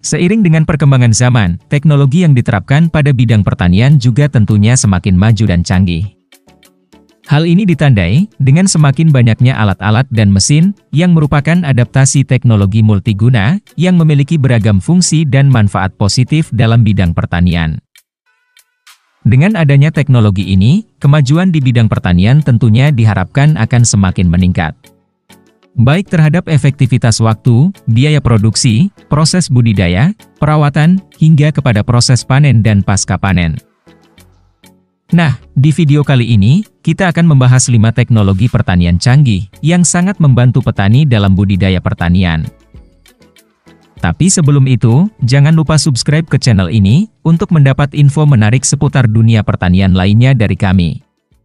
Seiring dengan perkembangan zaman, teknologi yang diterapkan pada bidang pertanian juga tentunya semakin maju dan canggih. Hal ini ditandai dengan semakin banyaknya alat-alat dan mesin yang merupakan adaptasi teknologi multiguna yang memiliki beragam fungsi dan manfaat positif dalam bidang pertanian. Dengan adanya teknologi ini, kemajuan di bidang pertanian tentunya diharapkan akan semakin meningkat. Baik terhadap efektivitas waktu, biaya produksi, proses budidaya, perawatan, hingga kepada proses panen dan pasca panen. Nah, di video kali ini, kita akan membahas 5 teknologi pertanian canggih yang sangat membantu petani dalam budidaya pertanian. Tapi sebelum itu, jangan lupa subscribe ke channel ini untuk mendapat info menarik seputar dunia pertanian lainnya dari kami.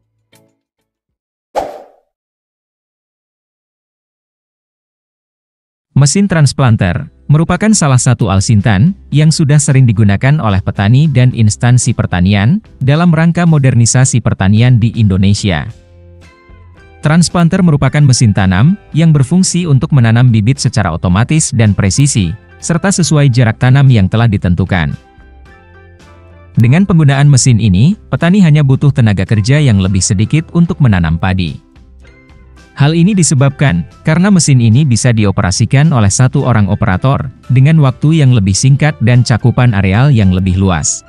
Mesin transplanter merupakan salah satu alsintan yang sudah sering digunakan oleh petani dan instansi pertanian dalam rangka modernisasi pertanian di Indonesia. Transplanter merupakan mesin tanam yang berfungsi untuk menanam bibit secara otomatis dan presisi, serta sesuai jarak tanam yang telah ditentukan. Dengan penggunaan mesin ini, petani hanya butuh tenaga kerja yang lebih sedikit untuk menanam padi. Hal ini disebabkan karena mesin ini bisa dioperasikan oleh satu orang operator dengan waktu yang lebih singkat dan cakupan areal yang lebih luas.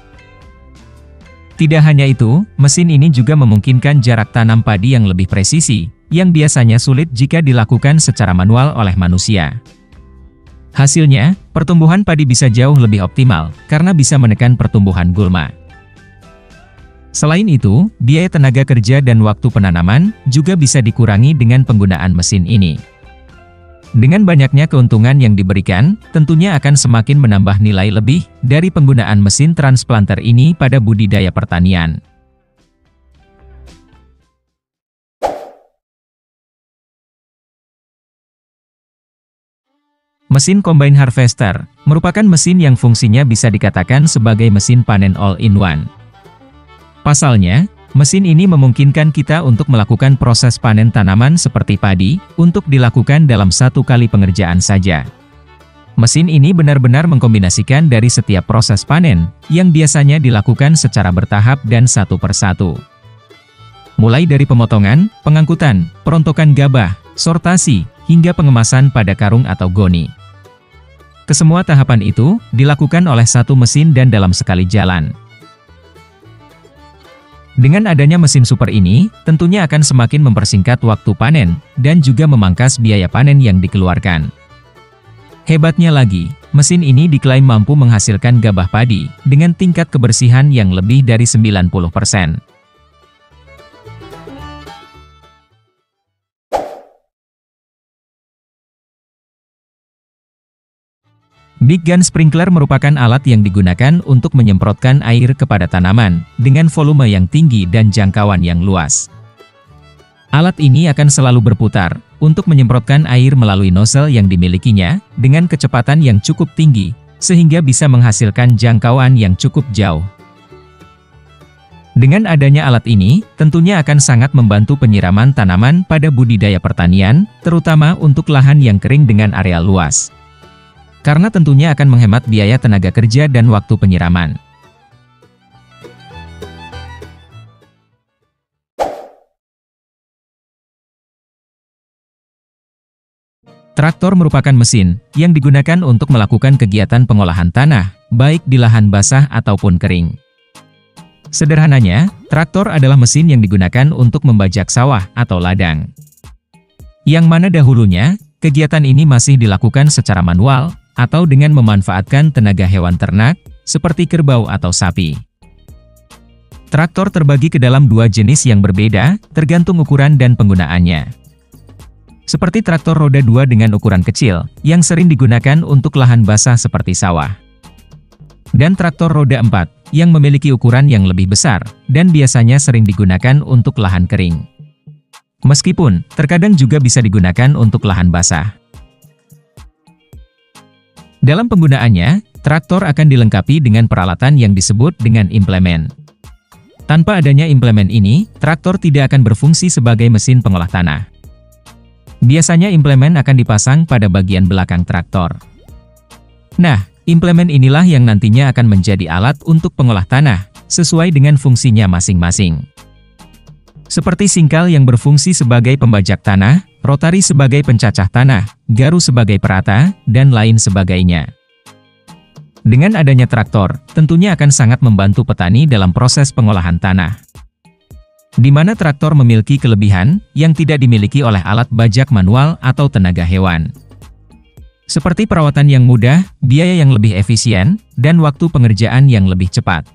Tidak hanya itu, mesin ini juga memungkinkan jarak tanam padi yang lebih presisi, yang biasanya sulit jika dilakukan secara manual oleh manusia. Hasilnya, pertumbuhan padi bisa jauh lebih optimal karena bisa menekan pertumbuhan gulma. Selain itu, biaya tenaga kerja dan waktu penanaman juga bisa dikurangi dengan penggunaan mesin ini. Dengan banyaknya keuntungan yang diberikan, tentunya akan semakin menambah nilai lebih dari penggunaan mesin transplanter ini pada budidaya pertanian. Mesin combine harvester merupakan mesin yang fungsinya bisa dikatakan sebagai mesin panen all-in-one. Pasalnya, mesin ini memungkinkan kita untuk melakukan proses panen tanaman seperti padi, untuk dilakukan dalam satu kali pengerjaan saja. Mesin ini benar-benar mengkombinasikan dari setiap proses panen, yang biasanya dilakukan secara bertahap dan satu persatu. Mulai dari pemotongan, pengangkutan, perontokan gabah, sortasi, hingga pengemasan pada karung atau goni. Kesemua tahapan itu, dilakukan oleh satu mesin dan dalam sekali jalan. Dengan adanya mesin super ini, tentunya akan semakin mempersingkat waktu panen, dan juga memangkas biaya panen yang dikeluarkan. Hebatnya lagi, mesin ini diklaim mampu menghasilkan gabah padi, dengan tingkat kebersihan yang lebih dari 90%. Big Gun Sprinkler merupakan alat yang digunakan untuk menyemprotkan air kepada tanaman, dengan volume yang tinggi dan jangkauan yang luas. Alat ini akan selalu berputar, untuk menyemprotkan air melalui nozzle yang dimilikinya, dengan kecepatan yang cukup tinggi, sehingga bisa menghasilkan jangkauan yang cukup jauh. Dengan adanya alat ini, tentunya akan sangat membantu penyiraman tanaman pada budidaya pertanian, terutama untuk lahan yang kering dengan area luas. Karena tentunya akan menghemat biaya tenaga kerja dan waktu penyiraman. Traktor merupakan mesin yang digunakan untuk melakukan kegiatan pengolahan tanah, baik di lahan basah ataupun kering. Sederhananya, traktor adalah mesin yang digunakan untuk membajak sawah atau ladang. Yang mana dahulunya, kegiatan ini masih dilakukan secara manual, atau dengan memanfaatkan tenaga hewan ternak, seperti kerbau atau sapi. Traktor terbagi ke dalam dua jenis yang berbeda, tergantung ukuran dan penggunaannya. Seperti traktor roda 2 dengan ukuran kecil, yang sering digunakan untuk lahan basah seperti sawah. Dan traktor roda 4, yang memiliki ukuran yang lebih besar, dan biasanya sering digunakan untuk lahan kering. Meskipun, terkadang juga bisa digunakan untuk lahan basah. Dalam penggunaannya, traktor akan dilengkapi dengan peralatan yang disebut dengan implemen. Tanpa adanya implemen ini, traktor tidak akan berfungsi sebagai mesin pengolah tanah. Biasanya implemen akan dipasang pada bagian belakang traktor. Nah, Implemen inilah yang nantinya akan menjadi alat untuk pengolah tanah, sesuai dengan fungsinya masing-masing. Seperti singkal yang berfungsi sebagai pembajak tanah, rotari sebagai pencacah tanah, garu sebagai perata, dan lain sebagainya. Dengan adanya traktor, tentunya akan sangat membantu petani dalam proses pengolahan tanah. Di mana traktor memiliki kelebihan yang tidak dimiliki oleh alat bajak manual atau tenaga hewan. Seperti perawatan yang mudah, biaya yang lebih efisien, dan waktu pengerjaan yang lebih cepat.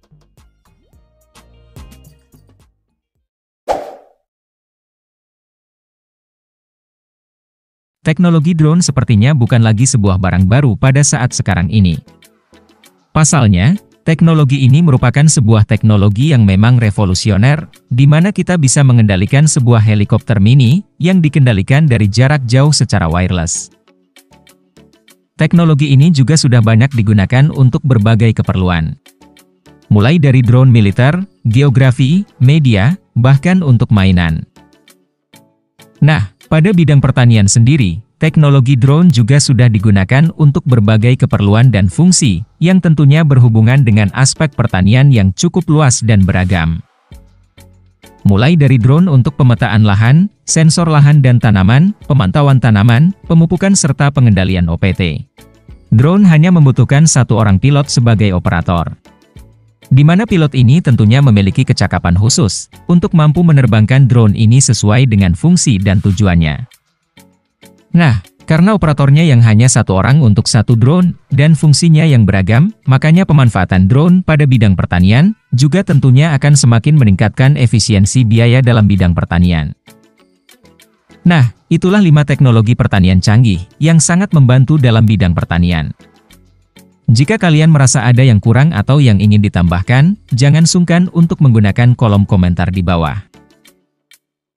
Teknologi drone sepertinya bukan lagi sebuah barang baru pada saat sekarang ini. Pasalnya, teknologi ini merupakan sebuah teknologi yang memang revolusioner, di mana kita bisa mengendalikan sebuah helikopter mini yang dikendalikan dari jarak jauh secara wireless. Teknologi ini juga sudah banyak digunakan untuk berbagai keperluan. Mulai dari drone militer, geografi, media, bahkan untuk mainan. Nah, pada bidang pertanian sendiri, teknologi drone juga sudah digunakan untuk berbagai keperluan dan fungsi, yang tentunya berhubungan dengan aspek pertanian yang cukup luas dan beragam. Mulai dari drone untuk pemetaan lahan, sensor lahan dan tanaman, pemantauan tanaman, pemupukan serta pengendalian OPT. Drone hanya membutuhkan satu orang pilot sebagai operator. Di mana pilot ini tentunya memiliki kecakapan khusus, untuk mampu menerbangkan drone ini sesuai dengan fungsi dan tujuannya. Nah, karena operatornya yang hanya satu orang untuk satu drone, dan fungsinya yang beragam, makanya pemanfaatan drone pada bidang pertanian, juga tentunya akan semakin meningkatkan efisiensi biaya dalam bidang pertanian. Nah, itulah 5 teknologi pertanian canggih, yang sangat membantu dalam bidang pertanian. Jika kalian merasa ada yang kurang atau yang ingin ditambahkan, jangan sungkan untuk menggunakan kolom komentar di bawah.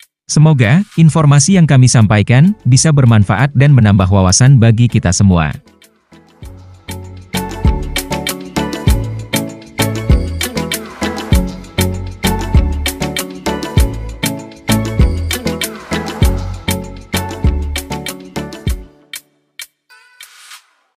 Semoga informasi yang kami sampaikan bisa bermanfaat dan menambah wawasan bagi kita semua.